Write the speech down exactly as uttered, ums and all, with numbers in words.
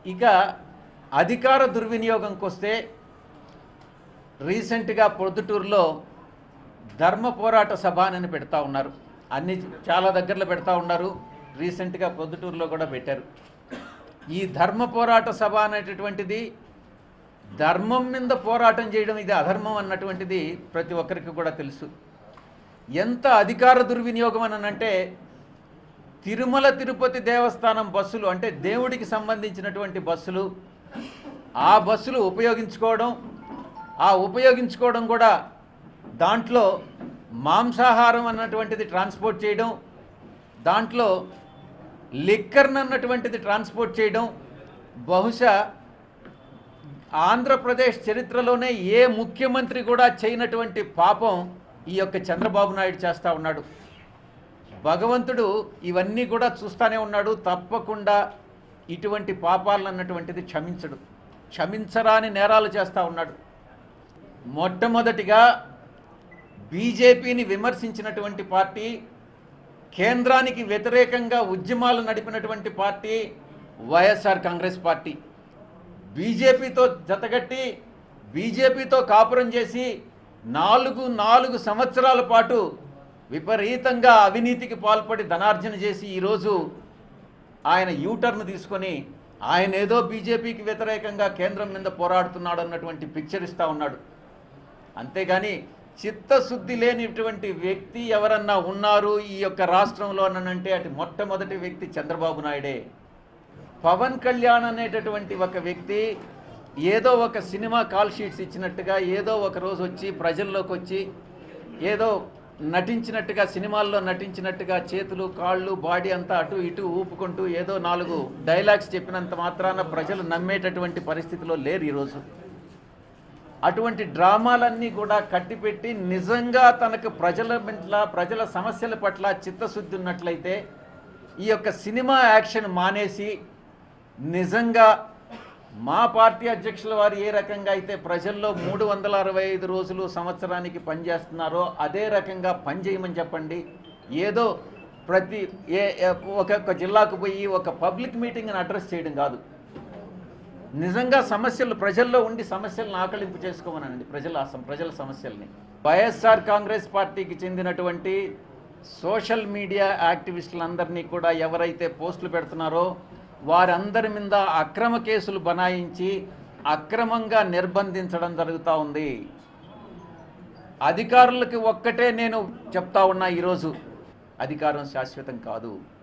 ఇక అధికార దుర్వినియోగంకి వస్తే రీసెంట్గా పొద్దుటూరులో ధర్మ పోరాట సభ అని పెడతా ఉన్నారు. అన్ని చాలా దగ్గరలో పెడతా ఉన్నారు. రీసెంట్గా పొద్దుటూరులో కూడా పెట్టారు. ఈ ధర్మ పోరాట సభ అనేటటువంటిది ధర్మం మీద పోరాటం చేయడం ఇది అధర్మం అన్నటువంటిది ప్రతి ఒక్కరికి కూడా తెలుసు. ఎంత అధికార దుర్వినియోగం అని అంటే తిరుమల తిరుపతి దేవస్థానం బస్సులు అంటే దేవుడికి సంబంధించినటువంటి బస్సులు ఆ బస్సులు ఉపయోగించుకోవడం ఆ ఉపయోగించుకోవడం కూడా దాంట్లో మాంసాహారం అన్నటువంటిది ట్రాన్స్పోర్ట్ చేయడం, దాంట్లో లిక్కర్ అన్నటువంటిది ట్రాన్స్పోర్ట్ చేయడం బహుశా ఆంధ్రప్రదేశ్ చరిత్రలోనే ఏ ముఖ్యమంత్రి కూడా చేయనటువంటి పాపం ఈ యొక్క చంద్రబాబు నాయుడు చేస్తూ ఉన్నాడు. భగవంతుడు ఇవన్నీ కూడా చూస్తూనే ఉన్నాడు. తప్పకుండా ఇటువంటి పాపాలను అన్నటువంటిది క్షమించడు. క్షమించరాని నేరాలు చేస్తూ ఉన్నాడు. మొట్టమొదటిగా బీజేపీని విమర్శించినటువంటి పార్టీ, కేంద్రానికి వ్యతిరేకంగా ఉద్యమాలు నడిపినటువంటి పార్టీ వైఎస్ఆర్ కాంగ్రెస్ పార్టీ. బీజేపీతో జతగట్టి బీజేపీతో కాపురం చేసి నాలుగు నాలుగు సంవత్సరాల పాటు విపరీతంగా అవినీతికి పాల్పడి ధనార్జన చేసి ఈరోజు ఆయన యూటర్న్ తీసుకొని ఆయన ఏదో బీజేపీకి వ్యతిరేకంగా కేంద్రం మీద పోరాడుతున్నాడు అన్నటువంటి పిక్చర్ ఇస్తూ ఉన్నాడు. అంతేగాని చిత్తశుద్ధి లేనిటువంటి వ్యక్తి ఎవరన్నా ఉన్నారు ఈ యొక్క రాష్ట్రంలో అనంటే అటు మొట్టమొదటి వ్యక్తి చంద్రబాబు నాయుడే. పవన్ కళ్యాణ్ అనేటటువంటి ఒక వ్యక్తి ఏదో ఒక సినిమా కాల్ షీట్స్ ఇచ్చినట్టుగా ఏదో ఒక రోజు వచ్చి ప్రజల్లోకి వచ్చి ఏదో నటించినట్టుగా సినిమాల్లో నటించినట్టుగా చేతులు కాళ్ళు బాడీ అంతా అటు ఇటు ఊపుకుంటూ ఏదో నాలుగు డైలాగ్స్ చెప్పినంత మాత్రాన ప్రజలు నమ్మేటటువంటి పరిస్థితిలో లేరు ఈరోజు. అటువంటి డ్రామాలన్నీ కూడా కట్టిపెట్టి నిజంగా తనకు ప్రజల పట్ల ప్రజల సమస్యల పట్ల చిత్తశుద్ధి ఉన్నట్లయితే ఈ యొక్క సినిమా యాక్షన్ మానేసి నిజంగా మా పార్టీ అధ్యక్షుల వారు ఏ రకంగా అయితే ప్రజల్లో మూడు వందల అరవై ఐదు రోజులు సంవత్సరానికి పనిచేస్తున్నారో అదే రకంగా పనిచేయమని చెప్పండి. ఏదో ప్రతి ఏ ఒక్కొక్క జిల్లాకు పోయి ఒక పబ్లిక్ మీటింగ్ని అడ్రస్ చేయడం కాదు. నిజంగా సమస్యలు ప్రజల్లో ఉండి సమస్యలను ఆకలింపు చేసుకోమనండి. ప్రజల ప్రజల సమస్యల్ని వైఎస్ఆర్ కాంగ్రెస్ పార్టీకి చెందినటువంటి సోషల్ మీడియా యాక్టివిస్టులందరినీ కూడా ఎవరైతే పోస్టులు పెడుతున్నారో వారందరి మీద అక్రమ కేసులు బనాయించి అక్రమంగా నిర్బంధించడం జరుగుతూ ఉంది. అధికారులకి ఒక్కటే నేను చెప్తా ఉన్నా, ఈరోజు అధికారం శాశ్వతం కాదు.